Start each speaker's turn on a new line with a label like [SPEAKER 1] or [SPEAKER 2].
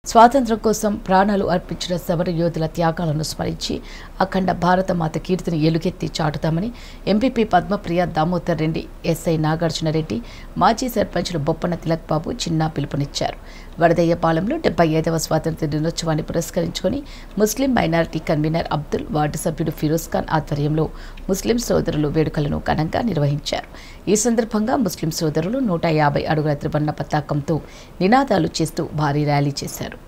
[SPEAKER 1] స్వాతంత్ర్యం కోసం ప్రాణాలు అర్పించిన సమర యోధుల త్యాగాలను స్మరించి అఖండ భారతమాత కీర్తిని ఎలుగెత్తి చాటుతామని ఎంపీపీ పద్మప్రియ దామోదర్ రెడ్డి, ఎస్ఐ నాగార్జున రెడ్డి, మాజీ సర్పంచులు బొప్పన తిలక్ బాబు చిన్న పిలుపునిచ్చారు. వడదయ్యపాలెంలో 75వ స్వాతంత్ర్య దినోత్సవాన్ని పురస్కరించుకొని Muslim minority convener Abdul, ward సభ్యుడు ఫిరోజ్ ఖాన్ ఆధ్వర్యంలో ముస్లిం సోదరులు వేడుకలను ఘనంగా నిర్వహించారు. ఈ సందర్భంగా ముస్లిం సోదరులు 150 అడుగుల త్రివర్ణ పతాకంతో నినాదాలు చేస్తూ భారీ ర్యాలీ చేశారు.